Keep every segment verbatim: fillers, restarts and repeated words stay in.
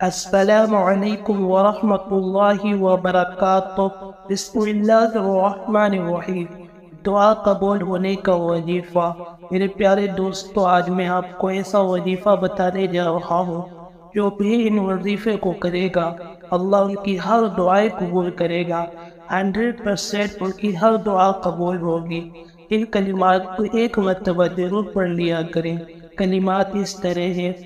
السلام علیکم ورحمۃ اللہ وبرکاتہ۔ بسم اللہ الرحمن الرحیم۔ دعا قبول ہونے کا وظیفہ۔ میرے پیارے دوستو، آج میں آپ کو ایسا وظیفہ بتانے جا رہا ہوں جو بھی ان وظیفے کو کرے گا اللہ ان کی ہر دعائیں قبول کرے گا۔ ہنڈریڈ پرسینٹ ان کی ہر دعا قبول ہوگی۔ ان کلمات کو ایک مرتبہ ضرور پڑھ لیا کریں۔ کلمات اس طرح ہیں: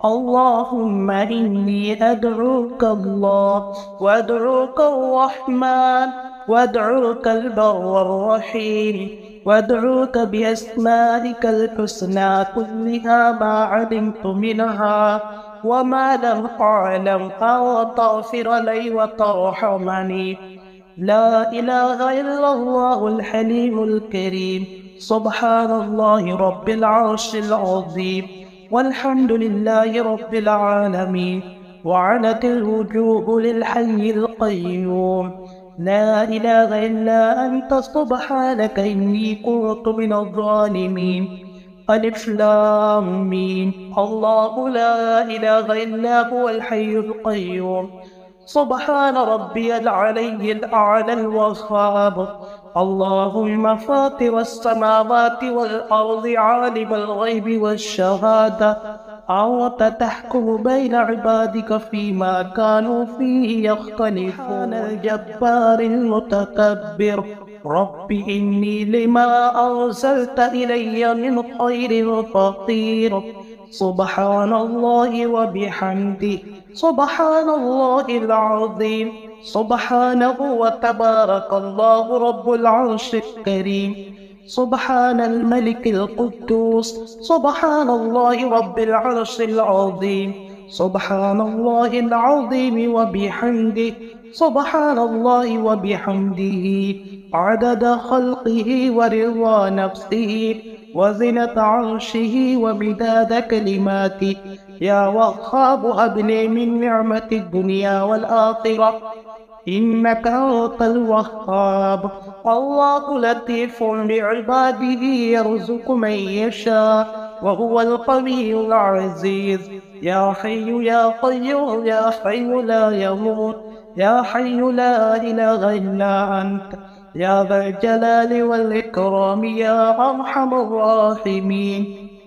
اللهم إني أدعوك الله وأدعوك الرحمن وأدعوك البر الرحيم وأدعوك بأسمائك الحسنى كلها ما علمت منها وما لم أعلم أن تغفر لي وترحمني. لا إله إلا الله الحليم الكريم. سبحان الله رب العرش العظيم والحمد لله رب العالمين. وعنت الوجوه للحي القيوم. لا إله إلا أنت سبحانك إني كنت من الظالمين. ألف لام ميم. الله لا إله إلا هو الحي القيوم. سبحان ربي العلي الأعلى الوهاب. اللهم فاطر السماوات والأرض عالم الغيب والشهادة أنت تحكم بين عبادك فيما كانوا فيه يختلفون. الجبار المتكبر. رب إني لما أرسلت إلي من خير فقير. سبحان الله وبحمده. سبحان الله العظيم. سبحانه وتبارك الله رب العرش الكريم. سبحان الملك القدوس. سبحان الله رب العرش العظيم. سبحان الله العظيم وبحمده. سبحان الله وبحمده عدد خلقه ورضا نفسه وزنة عرشه ومداد كلماته. يا وهاب هب لي من نعمة الدنيا والآخرة إنك أنت الوهاب. الله لطيف بعباده يرزق من يشاء وهو القوي العزيز. يا حي يا قيوم يا حي لا يموت. يا حي لا إله إلا أنت يا ذا الجلال والإكرام يا أرحم الراحمين.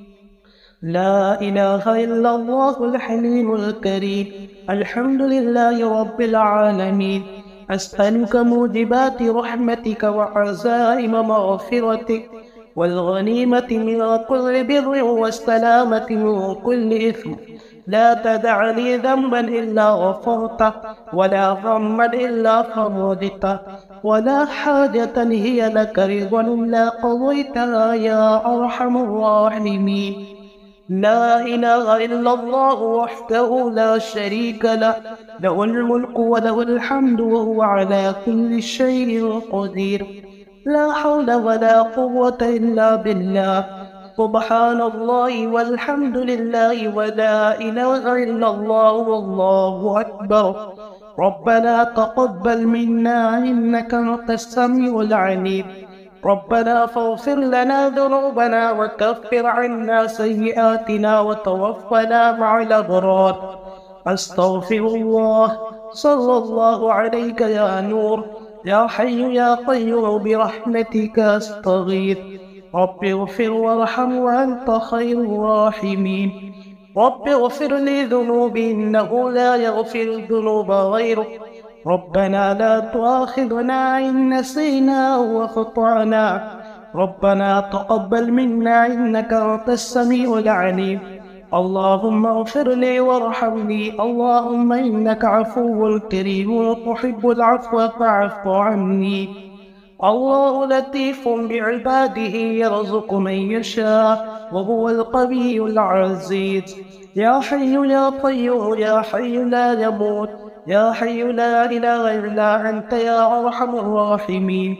لا إله إلا الله الحليم الكريم. الحمد لله رب العالمين. أسألك موجبات رحمتك وعزائم مغفرتك والغنيمة من كل بر والسلامة من كل إثم. لا تدع لي ذنبا إلا غفرته ولا غما إلا فرجته ولا حاجة هي لك رضا إلا قضيتها يا أرحم الراحمين. لا إله إلا الله وحده لا شريك له. له الملك وله الحمد وهو على كل شيء قدير. لا حول ولا قوة إلا بالله. سبحان الله والحمد لله ولا إله إلا الله والله أكبر. ربنا تقبل منا إنك أنت السميع العليم. ربنا فاغفر لنا ذنوبنا وكفر عنا سيئاتنا وتوفنا مع الأبرار. أستغفر الله. صلى الله عليك يا نور. يا حي يا قيوم برحمتك أستغيث. رب اغفر وارحم وأنت خير الراحمين. رب اغفر لي ذنوبي إنه لا يغفر الذنوب غيرك. ربنا لا تؤاخذنا إن نسينا وأخطأنا. ربنا تقبل منا إنك أنت السميع العليم. اللهم اغفر لي وارحمني. اللهم إنك عفو كريم تحب العفو فاعف عني. الله لطيف بعباده يرزق من يشاء وهو القوي العزيز. يا حي يا قيوم يا حي لا يموت. يا حي لا إله إلا أنت يا أرحم الراحمين.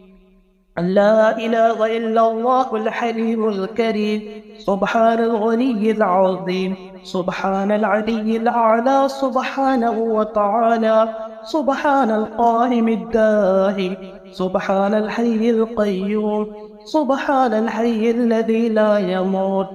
لا إله إلا الله الحليم الكريم. سبحان الغني العظيم. سبحان العلي الأعلى سبحانه وتعالى. سبحان القائم الدائم. سبحان الحي القيوم. سبحان الحي الذي لا يموت.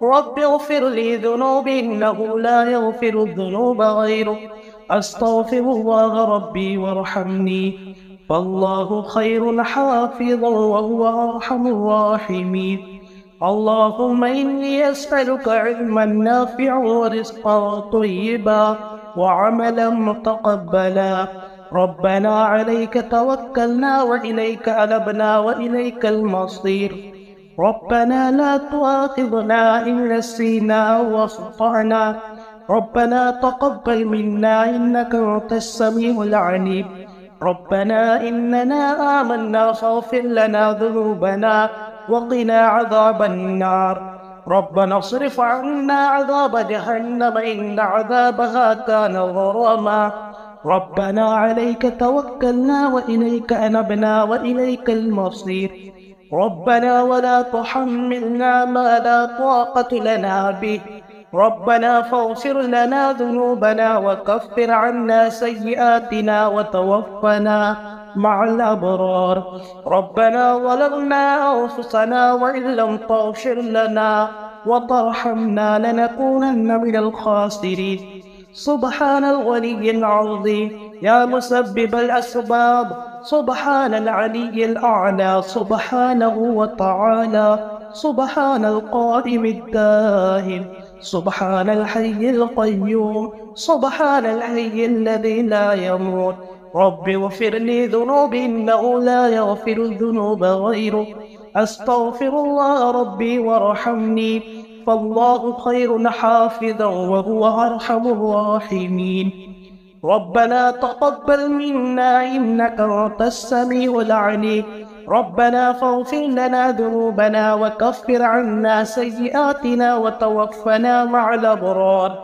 رب اغفر لي ذنوبي إنه لا يغفر الذنوب غيرك أستغفر الله ربي وارحمني فالله خير حافظا وهو أرحم الراحمين. اللهم إني أسألك علما نافعا ورزقا طيبا وعملا متقبلا. ربنا عليك توكلنا وإليك أنبنا وإليك المصير. ربنا لا تؤاخذنا إن نسينا واخطأنا. ربنا تقبل منا إنك أنت السميع العليم. ربنا إننا آمنا فاغفر لنا ذنوبنا وقنا عذاب النار. ربنا اصرف عنا عذاب جهنم إن عذابها كان غراما. ربنا عليك توكلنا وإليك أنبنا وإليك المصير. ربنا ولا تحملنا ما لا طاقة لنا به. ربنا فاغفر لنا ذنوبنا وكفر عنا سيئاتنا وتوفنا مع الأبرار. ربنا ظلمنا أنفسنا وإن لم تغفر لنا وترحمنا لنكونن من الخاسرين. سبحان الغني العظيم يا مسبب الأسباب. سبحان العلي الأعلى سبحانه وتعالى. سبحان القائم الدائم. سبحان الحي القيوم. سبحان الحي الذي لا يموت. رب اغفر لي ذنوبي إنه لا يغفر الذنوب غيرك أستغفر الله ربي وارحمني فالله خير حافظا وهو أرحم الراحمين. ربنا تقبل منا إنك أنت السميع العليم. ربنا فاغفر لنا ذنوبنا وكفر عنا سيئاتنا وتوفنا مع الأبرار.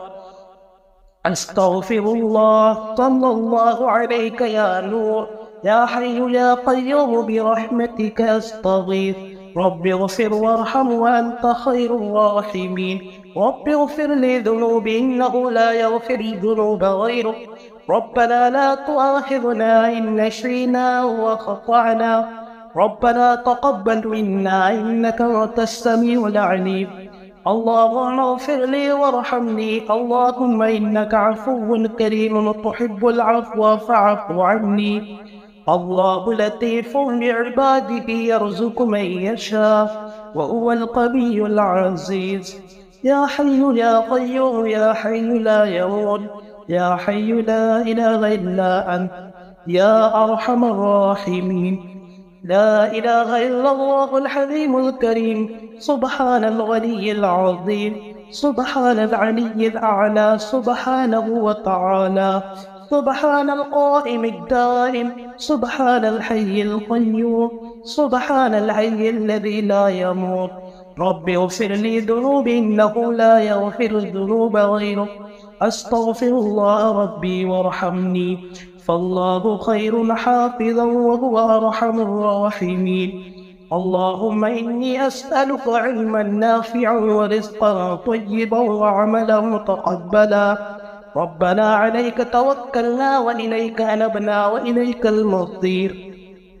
أستغفر الله صلى الله عليك يا نور يا حي يا قيوم برحمتك أستغيث. رب اغفر وارحم وأنت خير الراحمين. رب اغفر لي ذنوبي إنه لا يغفر الذنوب غيرك. ربنا لا تؤاخذنا إن نسينا وخطأنا. ربنا تقبل منا إنك أنت السميع العليم. اللهم اغفر لي وارحمني. اللهم إنك عفو كريم تحب العفو فاعف عني. الله لطيف بعباده يرزق من يشاء وهو القوي العزيز. يا حي يا قيوم يا حي لا يموت يا حي لا إله إلا أنت يا أرحم الراحمين. لا إله إلا الله الحليم الكريم. سبحان الغني العظيم. سبحان العلي الأعلى سبحانه وتعالى. سبحان القائم الدائم. سبحان الحي القيوم. سبحان الحي الذي لا يموت. رب اغفر لي ذنوبي إنه لا يغفر الذنوب غيرك أستغفر الله ربي وارحمني فالله خير حافظا وهو أرحم الراحمين. اللهم إني أسألك علما نافعا ورزقا طيبا وعملا متقبلا. ربنا عليك توكلنا وإليك أنبنا وإليك المصير.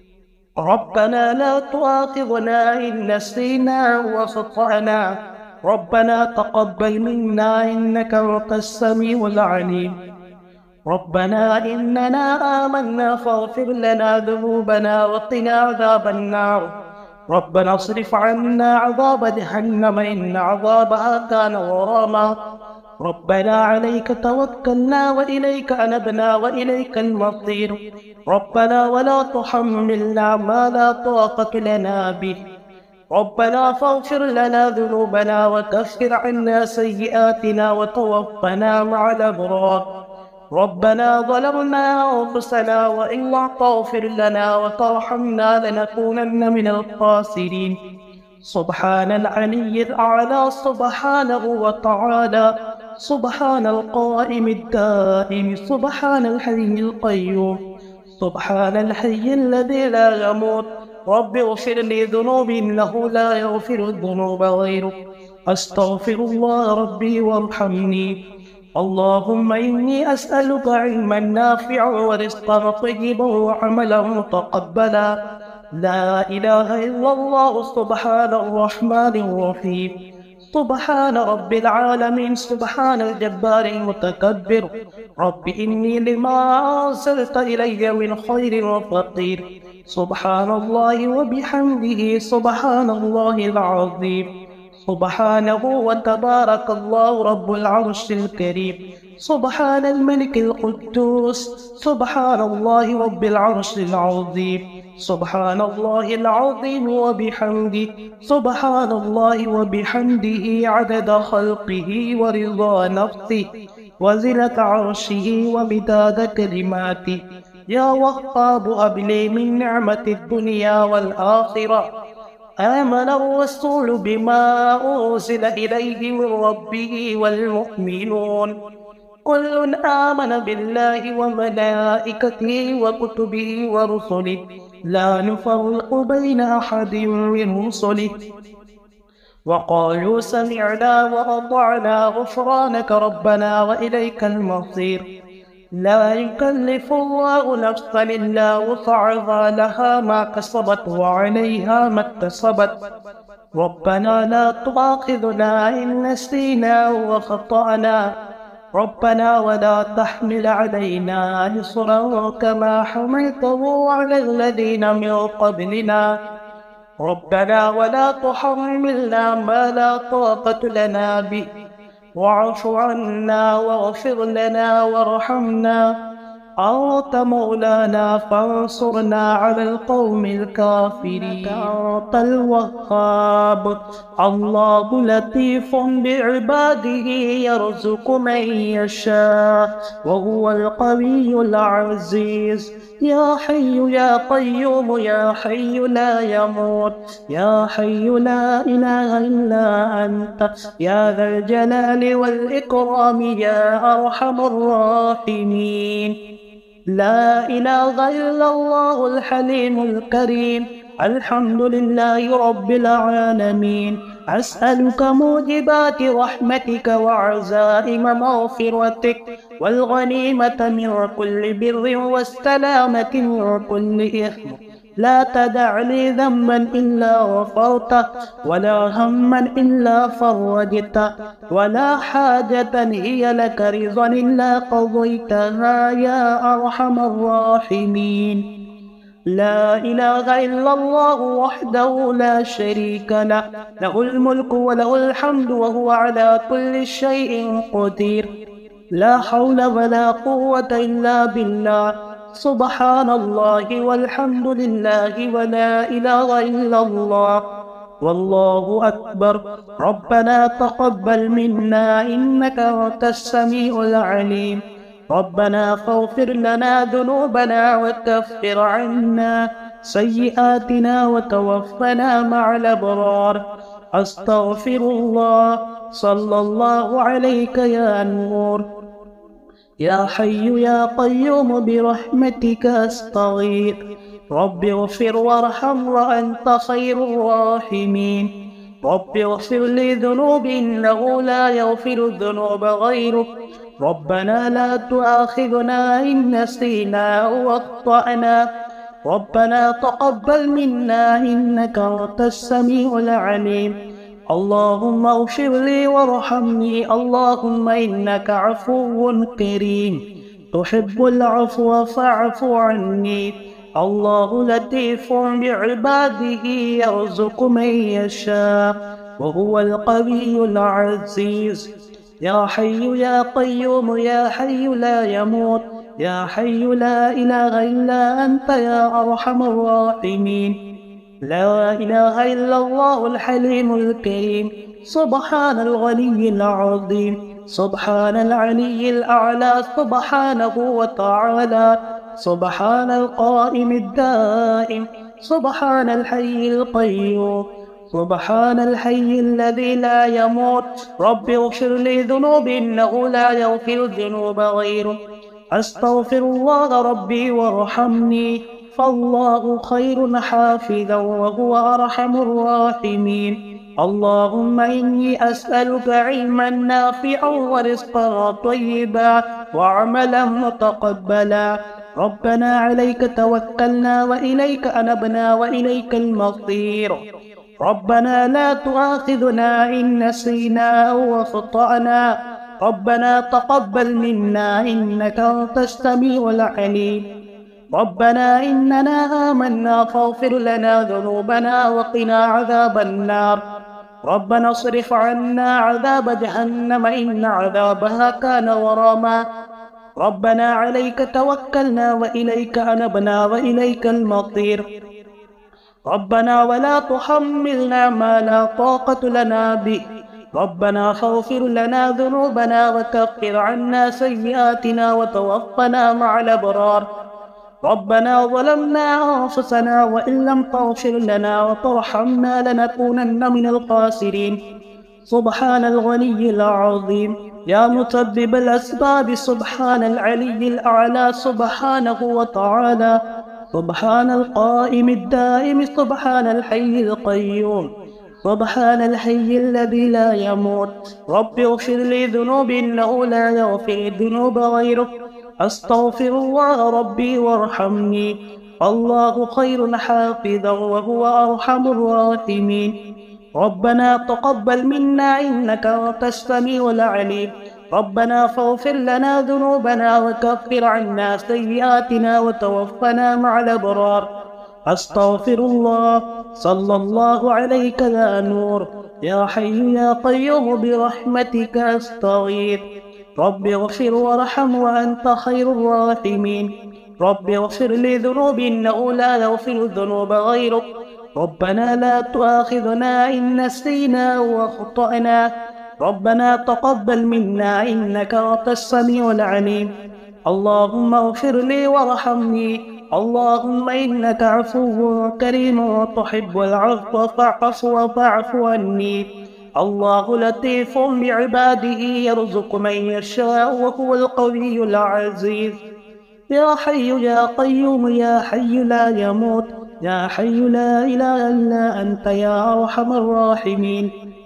ربنا لا تؤاخذنا إن نسينا وخطأنا. ربنا تقبل منا إنك أنت السميع العليم. ربنا إننا آمنا فاغفر لنا ذنوبنا وقنا عذاب النار. ربنا اصرف عنا عذاب جهنم إن عذابها كان غراما. ربنا عليك توكلنا وإليك أنبنا وإليك المصير. ربنا ولا تحملنا ما لا طاقة لنا به. ربنا فاغفر لنا ذنوبنا وكفر عنا سيئاتنا وتوفنا مع الأبرار. ربنا ظلمنا أنفسنا وإن لم تغفر لنا وترحمنا لنكونن من الخاسرين. سبحان العلي الأعلى سبحانه وتعالى. سبحان القائم الدائم. سبحان الحي القيوم. سبحان الحي الذي لا يموت. رب اغفر لي ذنوبي إنه لا يغفر الذنوب غيرك أستغفر الله ربي وارحمني. اللهم إني أسألك علما نافعا ورزقا طيبا وعملا متقبلا. لا إله إلا الله سبحان الرحمن الرحيم. سبحان رب العالمين سبحان الجبار المتكبر رب إني لما أرسلت إلي من خير فقير سبحان الله وبحمده سبحان الله العظيم سبحانه وتبارك الله رب العرش الكريم سبحان الملك القدوس سبحان الله رب العرش العظيم سبحان الله العظيم وبحمده سبحان الله وبحمده عدد خلقه ورضا نفسه وزنة عرشه ومداد كلماته يا وهاب هب لي من نعمة الدنيا والآخرة آمن الرسول بما أرسل إليه من ربه والمؤمنون كل آمن بالله وملائكته وكتبه ورسله لا نفرق بين أحد من رسله وقالوا سمعنا وأطعنا غفرانك ربنا وإليك المصير لا يكلف الله نفسا إلا وسعها لها ما كسبت وعليها ما اكتسبت ربنا لا تؤاخذنا إن نسينا وخطأنا ربنا ولا تحمل علينا إصرا كما حملته على الذين من قبلنا ربنا ولا تحملنا ما لا طاقة لنا به واعف عنا واغفر لنا وارحمنا أنت مولانا فانصرنا على القوم الكافرين أنت الوهاب الله لطيف بعباده يرزق من يشاء وهو القوي العزيز يا حي يا قيوم يا حي لا يموت يا حي لا إله إلا أنت يا ذا الجلال والإكرام يا أرحم الراحمين لا إله إلا الله الحليم الكريم الحمد لله رب العالمين أسألك موجبات رحمتك وعزائم مغفرتك والغنيمة من كل بر والسلامة من كل إثم لا تدع لي ذنبا إلا غفرته ولا هما إلا فرجته ولا حاجة هي لك رضا إلا قضيتها يا أرحم الراحمين لا إله إلا الله وحده لا شريك له له الملك وله الحمد وهو على كل شيء قدير لا حول ولا قوة إلا بالله سبحان الله والحمد لله ولا إله إلا الله والله أكبر ربنا تقبل منا إنك أنت السميع العليم ربنا فاغفر لنا ذنوبنا وكفر عنا سيئاتنا وتوفنا مع الأبرار أستغفر الله صلى الله عليك يا نور يا حي يا قيوم برحمتك أستغيث رب اغفر وارحم وأنت خير الراحمين رب اغفر لي ذنوبي إنه لا يغفر الذنوب غيرك ربنا لا تؤاخذنا إن نسينا أو أخطأنا ربنا تقبل منا إنك أنت السميع العليم اللهم اغفر لي وارحمني اللهم إنك عفو كريم تحب العفو فاعف عني الله لطيف بعباده يرزق من يشاء وهو القوي العزيز يا حي يا قيوم يا حي لا يموت يا حي لا إله إلا أنت يا أرحم الراحمين لا إله إلا الله الحليم الكريم سبحان الغني العظيم سبحان العلي الأعلى سبحانه وتعالى سبحان القائم الدائم سبحان الحي القيوم سبحان الحي الذي لا يموت رب اغفر لي ذنوبي إنه لا يغفر الذنوب غيره أستغفر الله ربي وارحمني فالله خير حافظا وهو أرحم الراحمين اللهم إني أسألك علما نافعا ورزقا طيبا وعملا متقبلا ربنا عليك توكلنا وإليك أنبنا وإليك المصير ربنا لا تؤاخذنا إن نسينا أو أخطأنا ربنا تقبل منا إنك أنت السميع العليم ربنا إننا آمنا فاغفر لنا ذنوبنا وقنا عذاب النار ربنا اصرف عنا عذاب جهنم إن عذابها كان غراما ربنا عليك توكلنا وإليك أنبنا وإليك المصير ربنا ولا تحملنا ما لا طاقة لنا به ربنا فاغفر لنا ذنوبنا وكفر عنا سيئاتنا وتوفنا مع الأبرار ربنا ظلمنا أنفسنا وإن لم تغفر لنا وترحمنا لنكونن من الخاسرين سبحان الغني العظيم يا مسبب الأسباب سبحان العلي الأعلى سبحانه وتعالى سبحان القائم الدائم سبحان الحي القيوم سبحان الحي الذي لا يموت رب اغفر لي ذنوبي إنه لا يغفر الذنوب غيرك أستغفر الله ربي وارحمني الله خير حافظا وهو أرحم الراحمين ربنا تقبل منا إنك أنت السميع العليم ربنا فاغفر لنا ذنوبنا وكفر عنا سيئاتنا وتوفنا مع الأبرار أستغفر الله صلى الله عليك يا نور يا حي يا قيوم برحمتك أستغيث رب اغفر وارحم وأنت خير الراحمين رب اغفر لي ذنوبي إنه لا يغفر الذنوب غيرك ربنا لا تؤاخذنا إن نسينا وأخطأنا ربنا تقبل منا إنك أنت السميع العليم اللهم اغفر لي وارحمني اللهم إنك عفو كريم وتحب العفو فاعف وفاعف عني الله لطيف بعباده يرزق من يشاء وهو القوي العزيز يا حي يا قيوم يا حي لا يموت يا حي لا إله إلا أنت يا أرحم الراحمين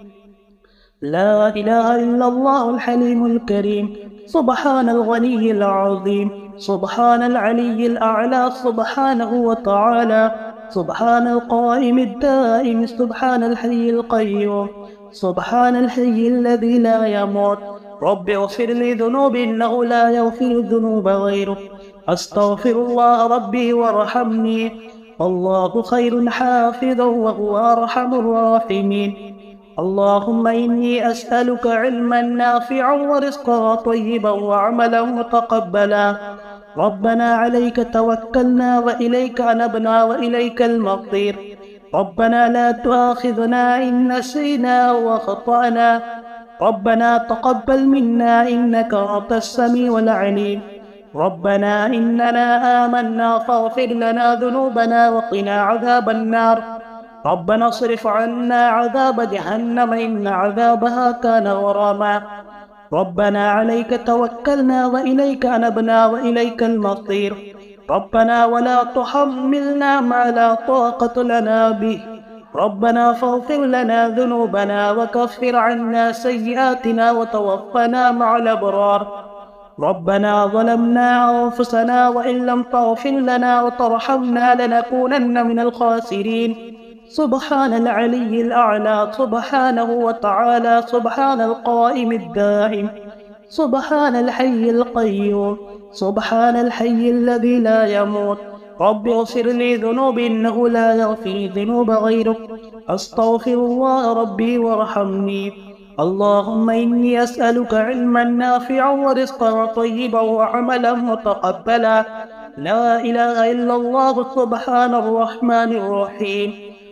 لا إله إلا الله الحليم الكريم سبحان الغني العظيم سبحان العلي الأعلى سبحانه وتعالى سبحان القائم الدائم سبحان الحي القيوم سبحان الحي الذي لا يموت رب اغفر لي ذنوبي إنه لا يغفر الذنوب غيرك أستغفر الله ربي وارحمني الله خير حافظا وهو أرحم الراحمين اللهم إني أسألك علما نافعا ورزقا طيبا وعملا متقبلا ربنا عليك توكلنا وإليك أنبنا وإليك المصير ربنا لا تؤاخذنا إن نسينا وخطأنا ربنا تقبل منا إنك أنت السميع العليم ربنا إننا آمنا فاغفر لنا ذنوبنا وقنا عذاب النار ربنا اصرف عنا عذاب جهنم إن عذابها كان غراما ربنا عليك توكلنا وإليك أنبنا وإليك المصير ربنا ولا تحملنا ما لا طاقة لنا به ربنا فاغفر لنا ذنوبنا وكفر عنا سيئاتنا وتوفنا مع الأبرار ربنا ظلمنا أنفسنا وإن لم تغفر لنا وترحمنا لنكونن من الخاسرين سبحان العلي الأعلى سبحانه وتعالى سبحان القائم الدائم سبحان الحي القيوم سبحان الحي الذي لا يموت رب اغفر لي ذنوبي إنه لا يغفر الذنوب غيرك أستغفر الله ربي وارحمني اللهم إني أسألك علما نافعا ورزقا طيبا وعملا متقبلا لا إله إلا الله سبحان الرحمن الرحيم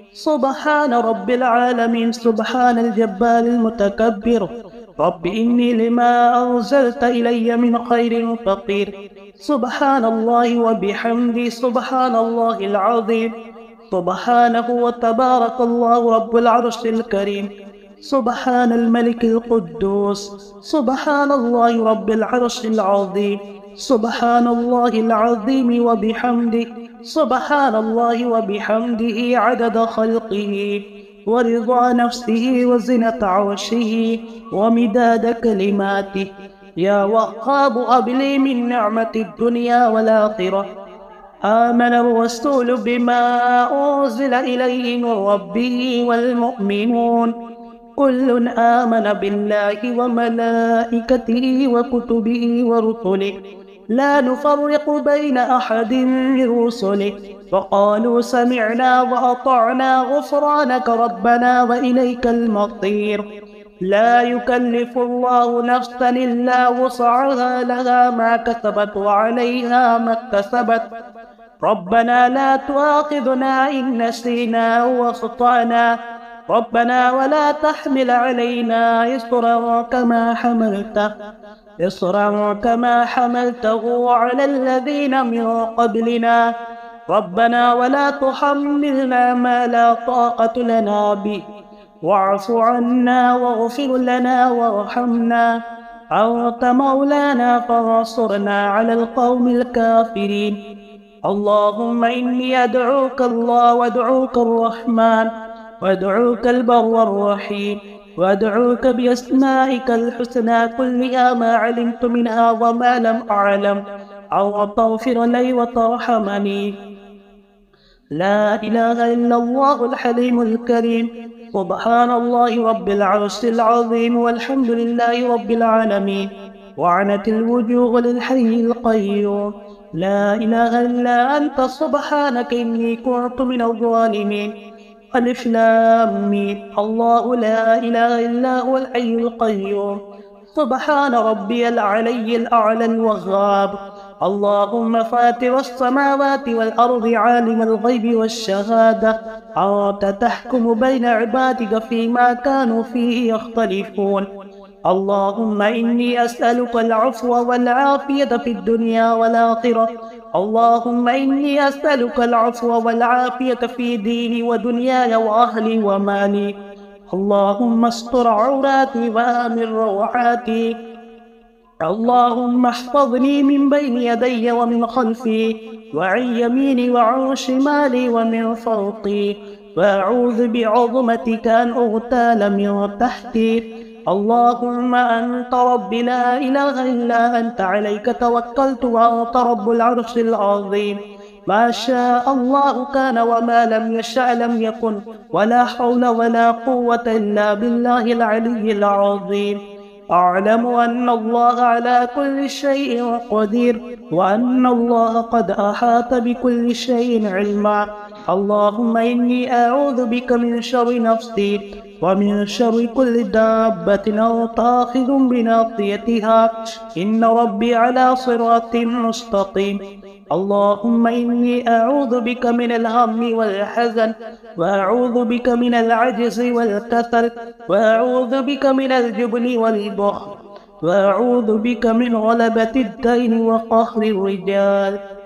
سبحان رب العالمين سبحان الجبار المتكبر رب إني لما أنزلت إلي من خير فقير سبحان الله وبحمده سبحان الله العظيم سبحانه وتبارك الله رب العرش الكريم سبحان الملك القدوس سبحان الله رب العرش العظيم سبحان الله العظيم وبحمده سبحان الله وبحمده عدد خلقه ورضا نفسه وزنة عرشه ومداد كلماته يا وهاب هب لي من نعمة الدنيا والآخرة آمن الرسول بما أنزل إليه من ربه والمؤمنون كل آمن بالله وملائكته وكتبه ورسله لا نفرق بين أحد من رسله وقالوا سمعنا وأطعنا غفرانك ربنا وإليك المصير. لا يكلف الله نفسا إلا وسعها لها ما كسبت وعليها ما اكتسبت ربنا لا تؤاخذنا إن نسينا أو أخطأنا ربنا ولا تحمل علينا إصرا كما حملته إصرا كما حملته على الذين من قبلنا ربنا ولا تحملنا ما لا طاقة لنا به واعف عنا واغفر لنا وارحمنا أنت مولانا فانصرنا على القوم الكافرين. اللهم إني أدعوك الله وأدعوك الرحمن وأدعوك البر الرحيم وأدعوك بأسمائك الحسنى كلها ما علمت منها وما لم أعلم أو تغفر لي وترحمني. لا إله إلا الله الحليم الكريم سبحان الله رب العرش العظيم والحمد لله رب العالمين وعنت الوجوه للحي القيوم لا إله إلا أنت سبحانك إني كنت من الظالمين. ألف لام ميم الله لا إله إلا هو الحي القيوم سبحان ربي العلي الأعلى الوهاب. اللهم فاتر السماوات والأرض عالم الغيب والشهادة أنت تحكم بين عبادك فيما كانوا فيه يختلفون. اللهم إني أسألك العفو والعافية في الدنيا والآخرة. اللهم إني أسألك العفو والعافية في ديني ودنياي وأهلي ومالي. اللهم استر عوراتي وآمن روعاتي. اللهم احفظني من بين يدي ومن خلفي وعن يميني وعن شمالي ومن فوقي وأعوذ بعظمتك أن أغتال من تحتي. اللهم أنت ربي لا إله إلا أنت عليك توكلت وأنت رب العرش العظيم. ما شاء الله كان وما لم يشأ لم يكن ولا حول ولا قوة إلا بالله العلي العظيم. أعلم أن الله على كل شيء قدير وأن الله قد أحاط بكل شيء علما. اللهم إني أعوذ بك من شر نفسي ومن شر كل دابة أو طاخذ بناصيتها إن ربي على صراط مستقيم. اللهم إني أعوذ بك من الهم والحزن وأعوذ بك من العجز والكسل وأعوذ بك من الجبن والبخل وأعوذ بك من غلبة الدين وقهر الرجال.